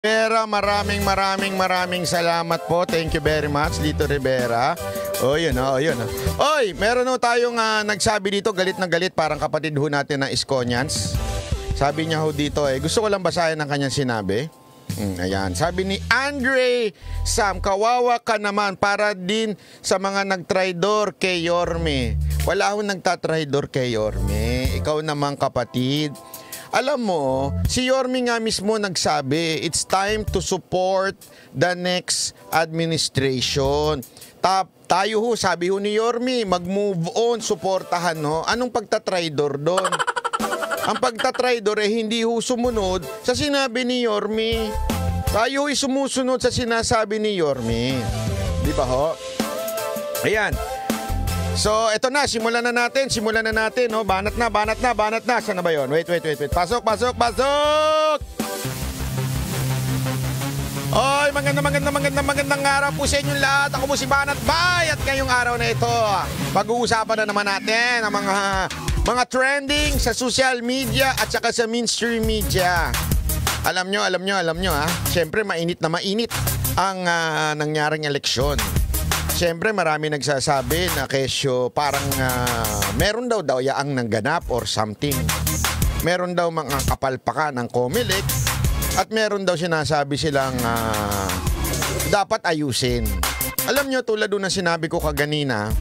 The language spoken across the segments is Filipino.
Rivera, maraming salamat po. Thank you very much, Lito Rivera. Oh, yun, oh, yun. Oy, meron ho tayong nagsabi dito, galit na galit, parang kapatid ho natin ng Iskonians. Sabi niya ho dito, gusto ko lang basahin ang kanyang sinabi. Ayan, sabi ni Andre Sam, kawawa ka naman para din sa mga nagtraidor kay Yorme. Wala akong nagtatraidor kay Yorme. Ikaw naman kapatid. Alam mo, si Yorme nga mismo nagsabi, it's time to support the next administration. Tayo ho, sabi ho ni Yorme, mag-move on, suportahan no. Anong pagtatraidor doon? Ang pagtatraidor hindi ho sumunod sa sinabi ni Yorme. Tayo ho'y sumusunod sa sinasabi ni Yorme. Di ba ho? Ayan. So, eto na, simulan na natin, no? Banat na. Saan na ba yun? Wait. Pasok! Oy, magandang araw po sa inyong lahat. Ako po si Banat Bay at ngayong araw na ito, pag-uusapan na naman natin ang mga trending sa social media at saka sa mainstream media. Alam nyo ha. Siyempre, mainit ang nangyaring eleksyon. Siyempre, marami nagsasabi na kesyo parang meron daw yaang nangganap or something. Meron daw mga kapalpakan ng COMELEC at meron daw sinasabi silang dapat ayusin. Alam nyo, tulad doon na sinabi ko kaganina,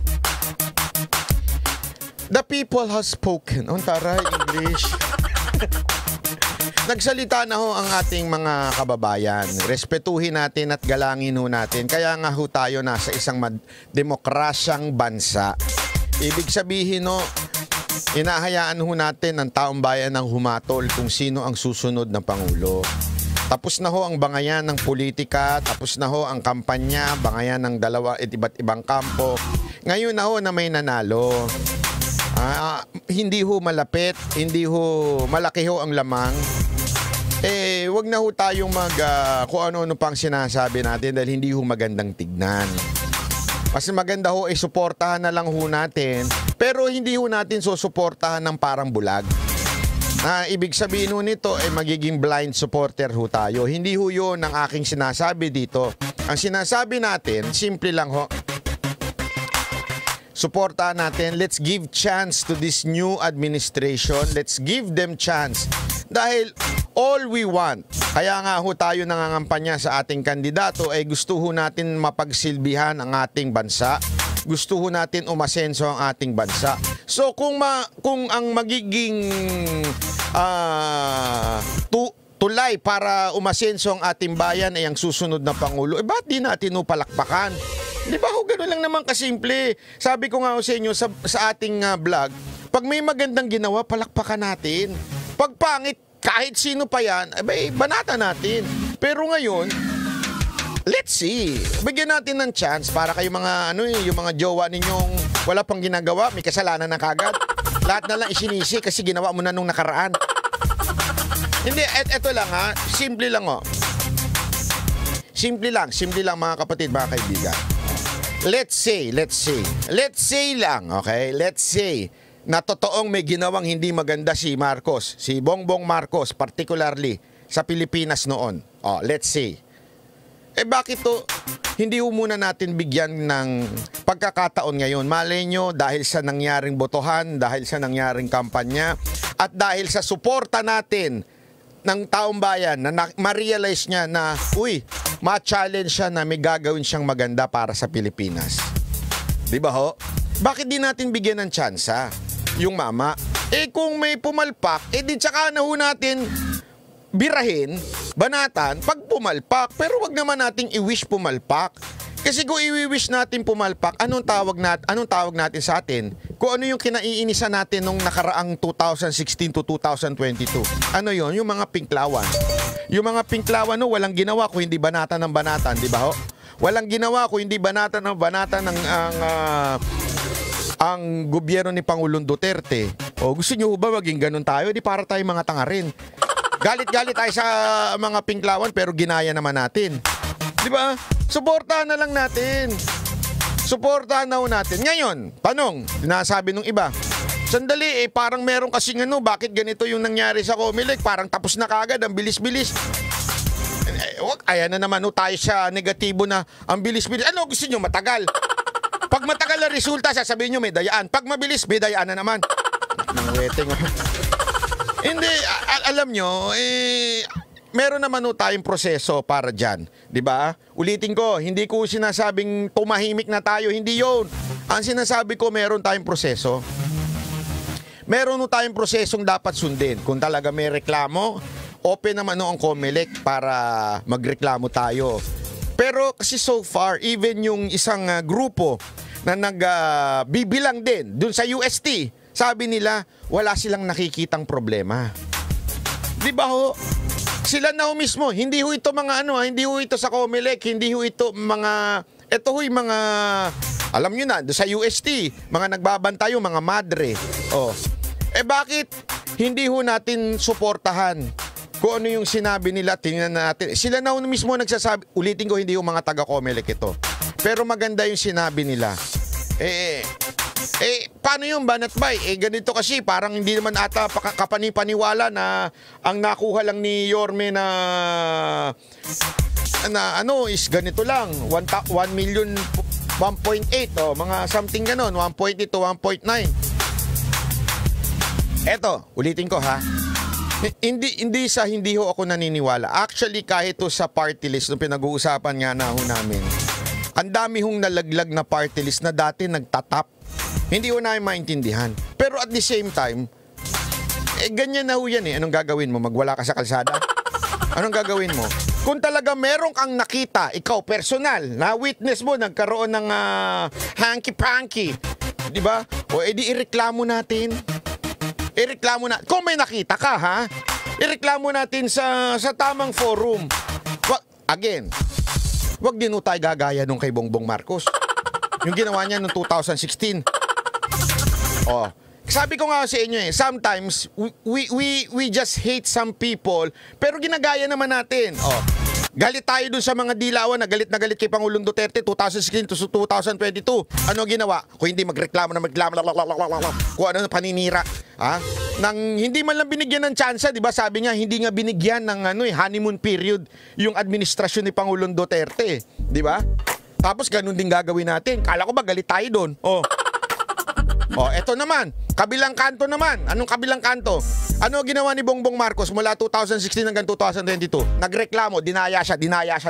the people has spoken. On taray, English. Nagsalita na ho ang ating mga kababayan. Respetuhin natin at galangin ho natin. Kaya nga ho tayo nasa isang demokrasyang bansa. Ibig sabihin ho, inahayaan ho natin ng taong bayan ng humatol kung sino ang susunod na Pangulo. Tapos na ho ang bangayan ng politika, tapos na ho ang kampanya, bangayan ng iba't ibang kampo. Ngayon na ho na may nanalo. Hindi ho malapit, hindi ho malaki ho ang lamang. Wag na ho tayong kung ano-ano pang sinasabi natin dahil hindi ho magandang tignan. Mas maganda ho suportahan na lang ho natin, pero hindi ho natin susuportahan ng parang bulag. Ibig sabihin ho nito magiging blind supporter ho tayo. Hindi ho yun ang aking sinasabi dito. Ang sinasabi natin, simple lang ho. Suportahan natin. Let's give chance to this new administration. Let's give them chance. Dahil all we want, kaya nga ho tayo nangangampanya sa ating kandidato gusto ho natin mapagsilbihan ang ating bansa. Gusto ho natin umasenso ang ating bansa. So kung ang magiging tulay para umasenso ang ating bayan ay ang susunod na Pangulo, ba't di natin palakpakan? Di ba ho, gano'n lang naman kasimple. Sabi ko nga ho sa inyo sa ating vlog, pag may magandang ginawa, palakpakan natin. Pag pangit, kahit sino pa yan, banata natin. Pero ngayon, let's see. Bigyan natin ng chance para kayo mga yung mga jowa ninyong wala pang ginagawa, may kasalanan na kagad. Lahat na lang isinisi kasi ginawa mo na nung nakaraan. Hindi, eto lang ha. Simple lang ho. Simple lang mga kapatid, mga kaibigan. Let's say lang, okay? Let's say na totoong may ginawang hindi maganda si Marcos, si Bongbong Marcos, particularly sa Pilipinas noon. Let's say. Bakit to hindi muna natin bigyan ng pagkakataon ngayon? Malay nyo, dahil sa nangyaring botohan, dahil sa nangyaring kampanya, at dahil sa suporta natin ng taong bayan na ma-realize niya na, ma-challenge siya na may gagawin siyang maganda para sa Pilipinas. Di ba ho? Bakit di natin bigyan ng tsansa yung mama? Kung may pumalpak, di tsaka na ho natin birahin, banatan, pag pumalpak. Pero wag naman nating i-wish pumalpak. Kasi kung i-wish natin pumalpak, anong tawag natin sa atin? Kung ano yung kinaiinisan natin nung nakaraang 2016 to 2022. Ano yon? Yung mga pinklawan. Yung mga pinklawan walang ginawa kung hindi banatan ng banatan, di ba ho? Walang ginawa kung hindi banatan ng banatan ang gobyerno ni Pangulong Duterte. Gusto nyo ba maging ganun tayo? Di para tayo mga tanga rin. Galit tayo sa mga pinklawan pero ginaya naman natin. Di ba? Suportahan na lang natin. Suportahan na natin. Ngayon, tanong, sinasabi nung iba, sandali parang meron kasing bakit ganito yung nangyari sa COMELEC? Parang tapos na kagad, ang bilis-bilis. Ayan na naman tayo sa negatibo na ang bilis-bilis. Ano gusto nyo? Matagal. Pag matagal na resulta, sasabihin nyo may dayaan. Pag mabilis, may dayaan na naman. Nang weteng. Hindi, alam nyo, meron naman tayong proseso para dyan. Diba? Ulitin ko, hindi ko sinasabing tumahimik na tayo. Hindi yon. Ang sinasabi ko, meron tayong proseso. Meron tayong prosesong dapat sundin. Kung talaga may reklamo, open naman ang COMELEC para magreklamo tayo. Pero kasi so far, even yung isang grupo na nagbibilang din dun sa UST, sabi nila, wala silang nakikitang problema. Di ba ho? Sila na ho mismo, hindi ho ito mga hindi ho ito sa COMELEC, hindi ho ito mga, ito ho yung mga, alam nyo na, sa UST, mga nagbabantay, mga madre. Oh. Bakit hindi ho natin suportahan kung ano yung sinabi nila, tingnan natin. Sila na ho mismo nagsasabi, ulitin ko, hindi ho mga taga-COMELEC ito. Pero maganda yung sinabi nila. Paano yung Banat Bay? Ganito kasi, parang hindi naman ata kapanipaniwala na ang nakuha lang ni Yorme na is ganito lang, 1 million, 1.8, mga something ganon, 1.8 to 1.9. Eto, ulitin ko ha. Hindi ho ako naniniwala. Actually, kahit to sa party list, nung pinag-uusapan nga na ho namin, ang dami hong nalaglag na party list na dati nagtatap. Hindi ho namin maintindihan. Pero at the same time, ganyan na ho yan eh. Anong gagawin mo? Magwala ka sa kalsada? Anong gagawin mo? Kung talaga meron kang nakita, ikaw personal, na witness mo, nagkaroon ng hanky-panky, di ba? O edi ireklamo natin. Ireklamo na. Kung may nakita ka, ha? Ireklamo natin sa tamang forum. Again, wag din tayo gagaya nung kay Bongbong Marcos. Yung ginawa niya noong 2016. Oh. Sabi ko nga sa inyo sometimes we just hate some people, pero ginagaya naman natin. Oh. Galit tayo dun sa mga dilawan na galit kay Pangulong Duterte 2016 to 2022. Ano ginawa? Kung hindi magreklamo, kung ano paninira. Ha? Nang hindi man lang binigyan ng tsansa, 'di ba? Sabi niya hindi nga binigyan ng honeymoon period yung administrasyon ni Pangulong Duterte, 'di ba? Tapos ganun din gagawin natin. Kala ko ba galit tayo doon? Oh. Eto naman, kabilang kanto naman. Anong kabilang kanto? Ano ginawa ni Bongbong Marcos mula 2016 hanggang 2022? Nagreklamo, dinaya siya.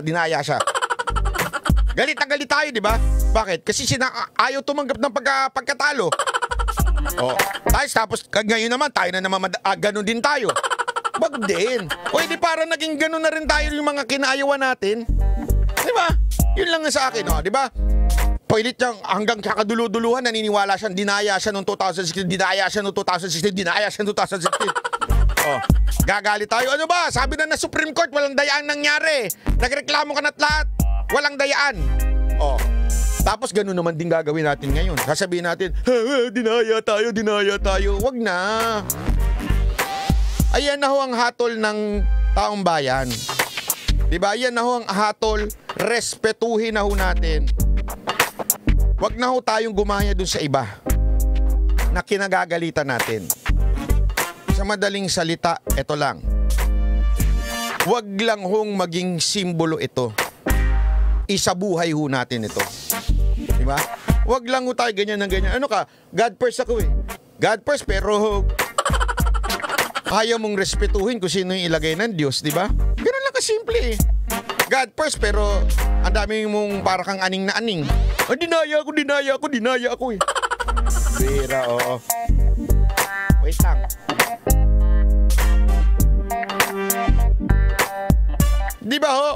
Galit na galit tayo, di ba? Bakit? Kasi ayaw tumanggap ng pagkatalo. Tapos ngayon naman, tayo na naman, ganun din tayo. Wag din. Di para naging ganun na rin tayo yung mga kinaayawan natin. Di ba? Yun lang sa akin, di ba? Pilit niyang hanggang kakaduluduluhan, naniniwala siyang dinaya siya noong 2016, dinaya siya noong 2016. Gagalit tayo. Ano ba? Sabi na Supreme Court, walang dayaan nangyari. Nagreklamo ka na't lahat. Walang dayaan. Tapos ganun naman din gagawin natin ngayon. Sasabihin natin, dinaya tayo. Wag na. Ayan na ho ang hatol ng taong bayan. Diba? Ayan na ho ang hatol. Respetuhin na ho natin. Wag na ho tayong gumaya dun sa iba na kinagagalitan natin. Sa madaling salita, ito lang. Wag lang hong maging simbolo ito. Isabuhay ho natin ito. Diba? Wag lang ho tayo ganyan ng ganyan. Ano ka? God first ako eh. God first pero ayaw mong respetuhin kung sino yung ilagay ng Diyos, diba? Ganun lang kasimple eh. God first pero ang dami mong para kang aning na aning. Dinaya ako eh. Bira, oo. Wait lang. Di ba ho?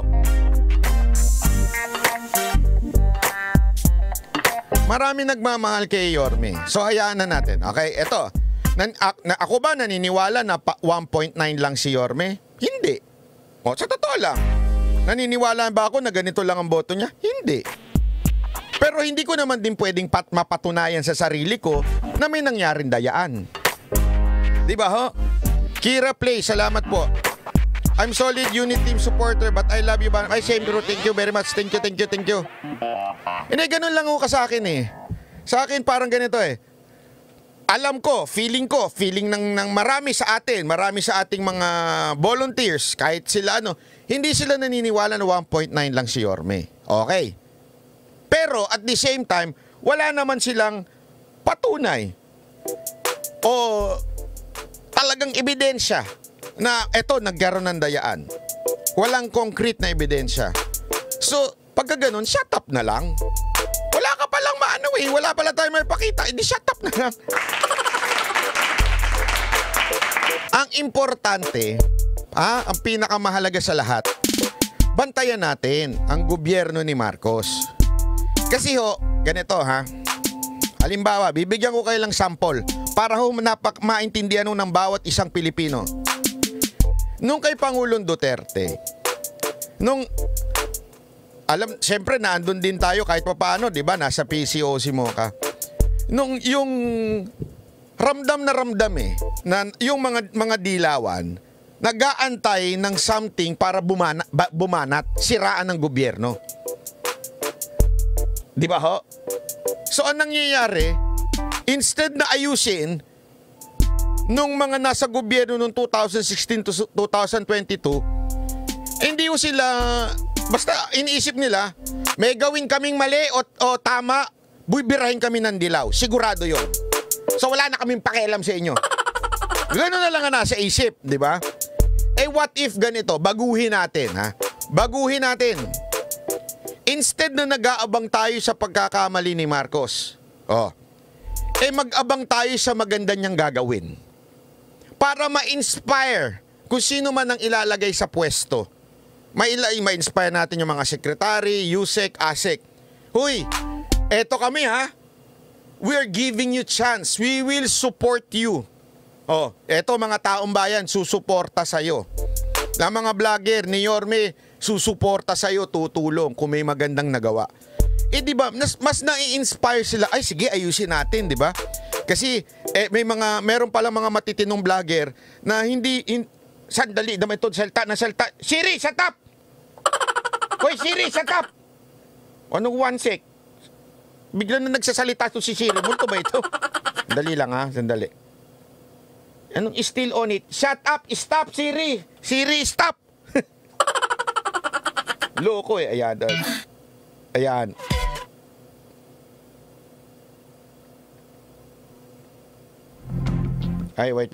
Marami nagmamahal kay Yorme. So hayaan na natin. Okay, eto. Ako ba naniniwala na 1.9 lang si Yorme? Hindi. Sa totoo lang. Naniniwala ba ako na ganito lang ang boto niya? Hindi. Pero hindi ko naman din pwedeng mapatunayan sa sarili ko na may nangyaring dayaan. Di ba ho? Kira Play, salamat po. I'm solid unit team supporter but I love you. Ay, same bro. Thank you very much. Thank you. Hindi, ganun lang ho ka sa akin eh. Sa akin parang ganito eh. Alam ko, feeling ng marami sa atin, marami sa ating mga volunteers, kahit sila Hindi sila naniniwala na 1.9 lang si Yorme. Okay. Pero at the same time, wala naman silang patunay o talagang ebidensya na eto nagkaroon ng dayaan. Walang concrete na ebidensya. So, pagka ganun, shut up na lang. Wala ka palang maano eh. Wala pala tayo may pakita. Hindi, shut up na lang. Ang importante, ang pinakamahalaga sa lahat, bantayan natin ang gobyerno ni Marcos. Kasi ho, ganito ha. Halimbawa, bibigyan ko kayo lang sample para ho maintindihan ng bawat isang Pilipino. Nung kay Pangulong Duterte, siyempre naandun din tayo kahit papaano, di ba? Nasa PCOC mo ka. Yung ramdam na ramdam na yung mga dilawan, nag-aantay ng something para bumanat, siraan ng gobyerno. Di ba ho? So, anong nangyayari? Instead na ayusin nung mga nasa gobyerno noong 2016 to 2022, hindi ho sila, basta iniisip nila, may gawin kaming mali o tama, bubirahin kami ng dilaw. Sigurado yon. So, wala na kaming pakialam sa inyo. Gano'n na lang ang nasa isip, di ba? Eh, what if ganito? Baguhin natin, ha? Baguhin natin. Instead na nag-aabang tayo sa pagkakamali ni Marcos, mag-abang tayo sa maganda niyang gagawin. Para ma-inspire kung sino man ang ilalagay sa pwesto. Ma-inspire natin yung mga sekretary, Yusek, Asek. Huy, eto kami ha. We're giving you chance. We will support you. Eto mga taong bayan, susuporta sa'yo. Na mga vlogger ni Yorme, susuporta sa'yo, tutulong kung may magandang nagawa. Di ba, mas nai-inspire sila, ay sige, ayusin natin, di ba? Kasi, meron pala mga matitinong vlogger na sandali, naman ito, salta. Siri, shut up! Hoy, Siri, shut up! Anong one sec? Bigla na nagsasalita ito si Siri. Multo ba ito? Sandali lang ha, sandali. Anong still on it? Shut up! Stop, Siri! Siri, stop! Loko ayan. Ayan. Ay, wait.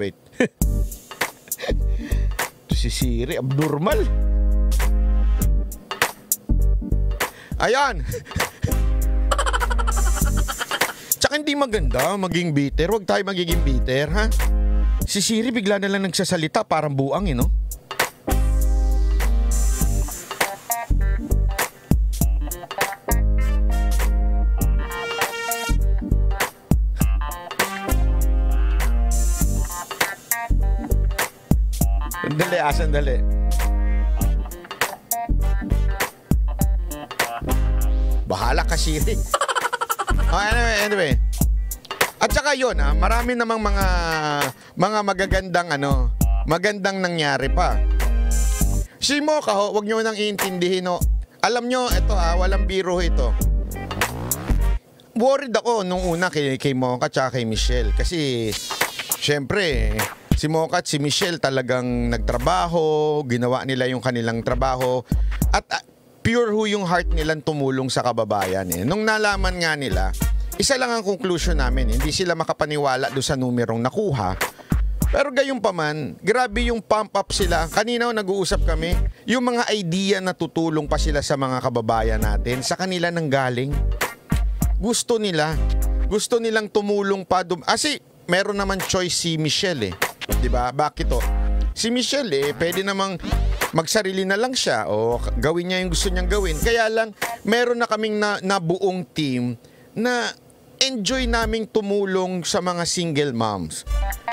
Ito si Siri, abnormal. Ayan. Tsaka hindi maganda maging bitter. Huwag tayo magiging bitter, ha? Si Siri bigla na lang nagsasalita, parang buang, no? Sandali. Bahala ka, Siri. Anyway. At saka yun, marami namang mga magagandang nangyari pa. Si Mocha, wag nyo nang iintindihin, Alam nyo, ito walang biro ito. Worried ako nung una kay Mocha at kay Michelle. Kasi, syempre, si Mocha at si Michelle talagang nagtrabaho, ginawa nila yung kanilang trabaho, at pure yung heart nilang tumulong sa kababayan. Nung nalaman nga nila, isa lang ang conclusion namin, hindi sila makapaniwala doon sa numerong nakuha. Pero gayon pa man, grabe yung pump up sila. Kanina nag-uusap kami, yung mga idea na tutulong pa sila sa mga kababayan natin, sa kanila nang galing. Gusto nilang tumulong pa. Kasi meron naman choice si Michelle Diba? Bakit si Michelle pwede namang magsarili na lang siya o gawin niya yung gusto niyang gawin. Kaya lang, meron na kaming nabuong team na enjoy naming tumulong sa mga single moms.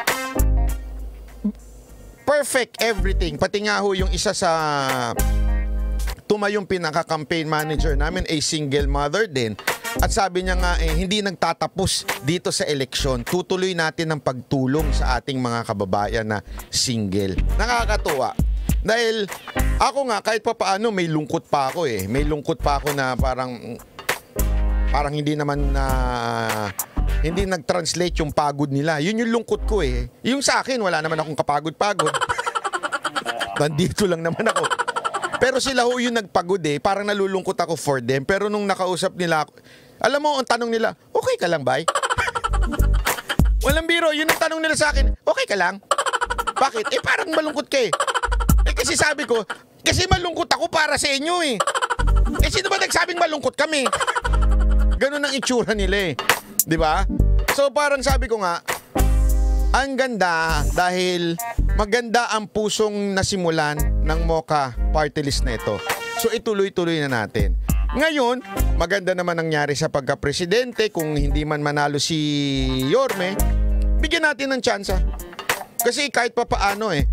Perfect everything. Pati nga yung isa sa tumayong pinaka-campaign manager namin ay single mother din. At sabi niya nga, hindi nagtatapos dito sa eleksyon. Tutuloy natin ang pagtulong sa ating mga kababayan na single. Nakakatuwa. Dahil ako nga, kahit pa paano, may lungkot pa ako May lungkot pa ako na parang hindi naman hindi nag-translate yung pagod nila. Yun yung lungkot ko Yung sa akin, wala naman akong kapagod-pagod. Nandito lang naman ako. Pero sila ho yung nagpagod eh. Parang nalulungkot ako for them. Pero nung nakausap nila ako, alam mo, ang tanong nila, okay ka lang, bay? Walang biro, yun ang tanong nila sa akin, okay ka lang? Bakit? Eh parang malungkot ka eh. Eh kasi sabi ko, kasi malungkot ako para sa inyo eh. Eh sino ba nagsabing malungkot kami? Ganun ang itsura nila eh. Di ba? So parang sabi ko nga, ang ganda dahil maganda ang pusong nasimulan ng Mocha Party List na ito. So ituloy-tuloy na natin. Ngayon, maganda naman nangyari sa pagka-presidente. Kung hindi man manalo si Yorme, bigyan natin ng tsansa. Kasi kahit pa paano eh.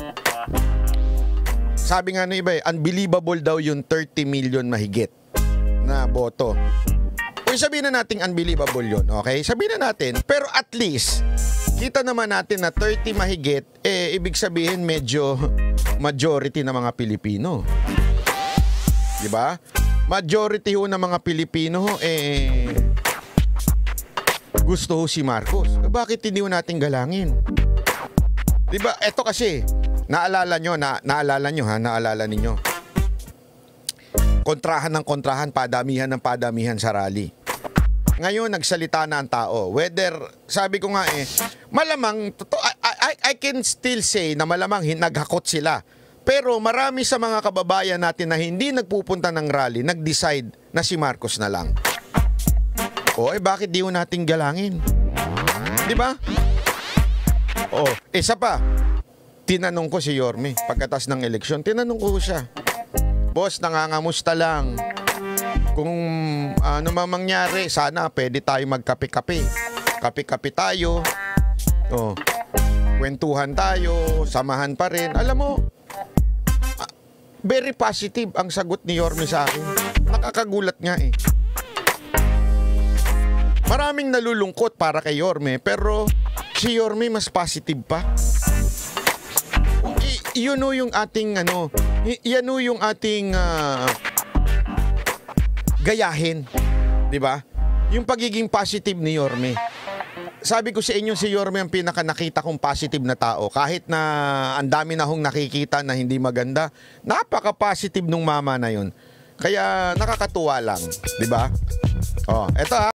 Sabi nga ng iba eh, unbelievable daw yung 30 million mahigit na boto. Kung sabihin na natin unbelievable yun, okay? Sabihin na natin, pero at least, kita naman natin na 30 mahigit, eh, ibig sabihin medyo majority ng mga Pilipino. Diba? Majority ho ng mga Pilipino, eh, gusto ho si Marcos. Bakit hindi ho natin galangin? Diba? Eto kasi, naalala ninyo. Kontrahan ng kontrahan, padamihan ng padamihan sa rally. Ngayon, nagsalita na ang tao. Whether, sabi ko nga eh, malamang, I can still say na malamang naghakot sila. Pero marami sa mga kababayan natin na hindi nagpupunta ng rally, nag-decide na si Marcos na lang. O, eh bakit di ho natin galangin? Di ba? O, isa pa. Tinanong ko si Yorme, pagkatas ng eleksyon, tinanong ko siya. Boss, nangangamusta lang. Kung ano mangyari, sana pwede tayo magkape-kape. Kape-kape tayo. Oh, kwentuhan tayo, samahan pa rin. Alam mo, very positive ang sagot ni Yorme sa akin. Nakakagulat nga eh. Maraming nalulungkot para kay Yorme, pero si Yorme mas positive pa. Yun o yung ating yan o yung ating gayahin, 'di ba? Yung pagiging positive ni Yorme. Sabi ko sa inyo, si Yorme ang pinaka nakita kong positive na tao. Kahit na ang dami na hong nakikita na hindi maganda, napaka-positive nung mama na yun. Kaya nakakatuwa lang, 'di ba? Oh, eto ha.